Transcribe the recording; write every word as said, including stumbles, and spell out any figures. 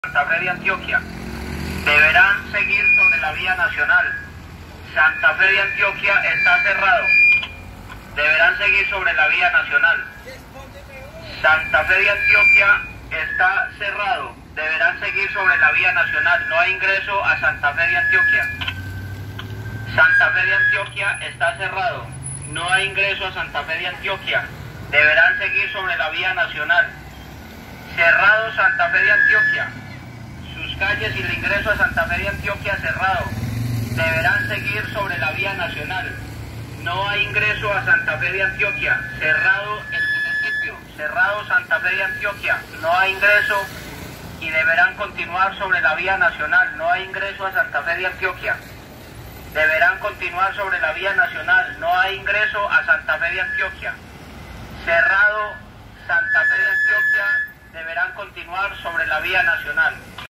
Santa Fe de Antioquia deberán seguir sobre la vía nacional. Santa Fe de Antioquia está cerrado. Deberán seguir sobre la vía nacional. Santa Fe de Antioquia está cerrado. Deberán seguir sobre la vía nacional. No hay ingreso a Santa Fe de Antioquia. Santa Fe de Antioquia está cerrado. No hay ingreso a Santa Fe de Antioquia. Deberán seguir sobre la vía nacional. Cerrado Santa Fe de Antioquia. Sus calles y el ingreso a Santa Fe de Antioquia cerrado. Deberán seguir sobre la vía nacional. No hay ingreso a Santa Fe de Antioquia. Cerrado el municipio. Cerrado Santa Fe de Antioquia. No hay ingreso y deberán continuar sobre la vía nacional. No hay ingreso a Santa Fe de Antioquia. Deberán continuar sobre la vía nacional. No hay ingreso a Santa Fe de Antioquia. Cerrado Santa Fe de Antioquia. Deberán continuar sobre la vía nacional.